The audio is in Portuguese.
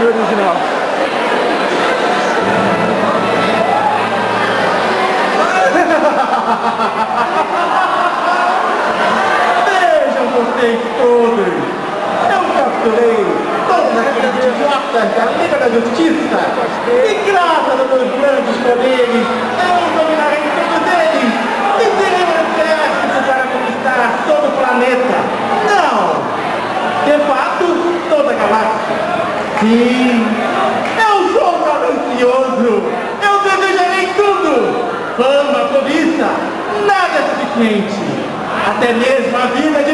original. Vejam vocês todos! Eu capturei todos aqueles idiotas da Liga da Justiça! E graças aos meus grandes poderes, eu dominarei todos eles! E serei um exército para conquistar todo o planeta! Não! De fato, toda a galáxia! Sim! Eu sou ganancioso! Eu desejarei tudo! Fama, cobiça, nada é suficiente! Até mesmo a vida de